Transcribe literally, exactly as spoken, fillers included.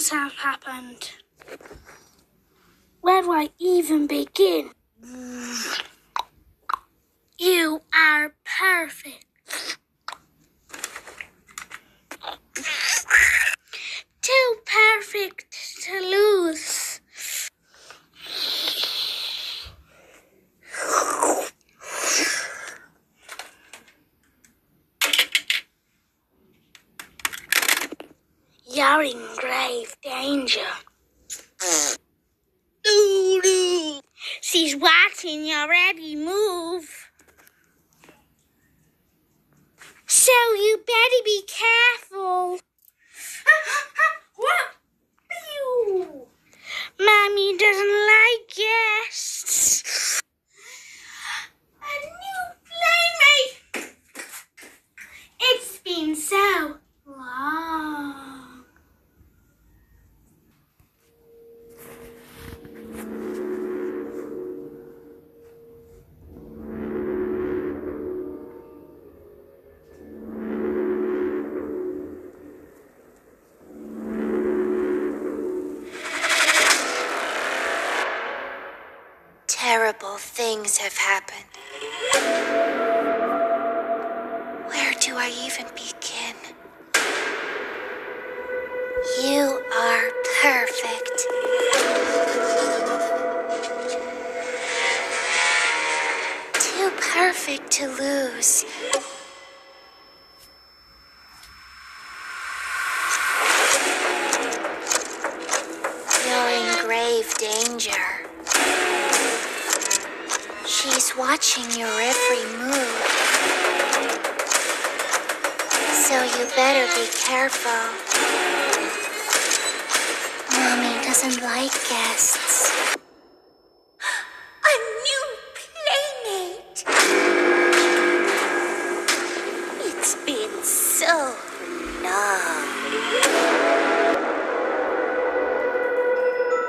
things have happened. Where do I even begin? You are perfect. Too perfect to lose. You're in grave danger. She's watching your every move. So you better be careful. What? Pew. Mommy doesn't like guests. A new playmate. It's been so long. Terrible things have happened. Where do I even begin? You are perfect. Too perfect to lose. You're in grave danger. She's watching your every move. So you better be careful. Mommy doesn't like guests. A new playmate. It's been so long.